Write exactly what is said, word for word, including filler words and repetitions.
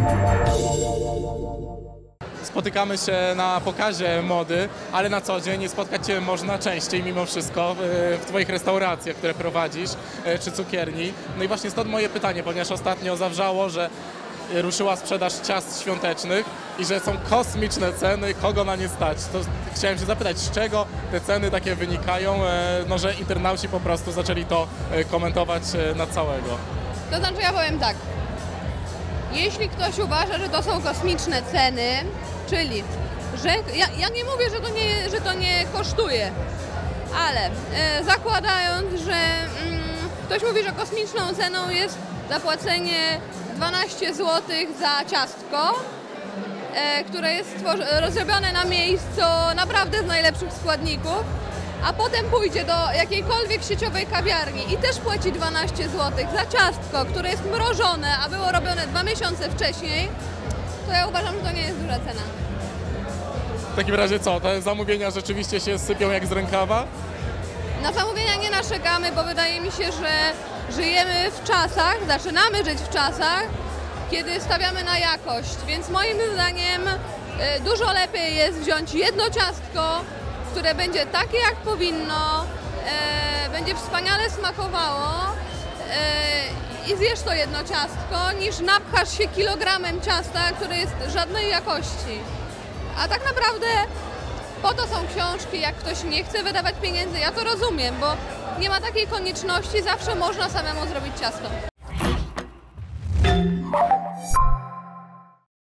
Spotykamy się na pokazie mody, ale na co dzień spotkać Cię można częściej mimo wszystko w Twoich restauracjach, które prowadzisz, czy cukierni. No i właśnie stąd moje pytanie, ponieważ ostatnio zawrzało, że ruszyła sprzedaż ciast świątecznych i że są kosmiczne ceny, kogo na nie stać. To chciałem się zapytać, z czego te ceny takie wynikają, no że internauci po prostu zaczęli to komentować na całego. To znaczy ja powiem tak, jeśli ktoś uważa, że to są kosmiczne ceny, czyli, że ja, ja nie mówię, że to nie, że to nie kosztuje, ale e, zakładając, że mm, ktoś mówi, że kosmiczną ceną jest zapłacenie dwanaście złotych za ciastko, e, które jest rozrobione na miejscu naprawdę z najlepszych składników, a potem pójdzie do jakiejkolwiek sieciowej kawiarni i też płaci dwanaście złotych za ciastko, które jest mrożone, a było robione dwa miesiące wcześniej, to ja uważam, że to nie jest duża cena. W takim razie co, te zamówienia rzeczywiście się sypią jak z rękawa? Na zamówienia nie narzekamy, bo wydaje mi się, że żyjemy w czasach, zaczynamy żyć w czasach, kiedy stawiamy na jakość, więc moim zdaniem dużo lepiej jest wziąć jedno ciastko, które będzie takie jak powinno, e, będzie wspaniale smakowało e, i zjesz to jedno ciastko, niż napchasz się kilogramem ciasta, które jest żadnej jakości. A tak naprawdę po to są książki, jak ktoś nie chce wydawać pieniędzy, ja to rozumiem, bo nie ma takiej konieczności, zawsze można samemu zrobić ciasto.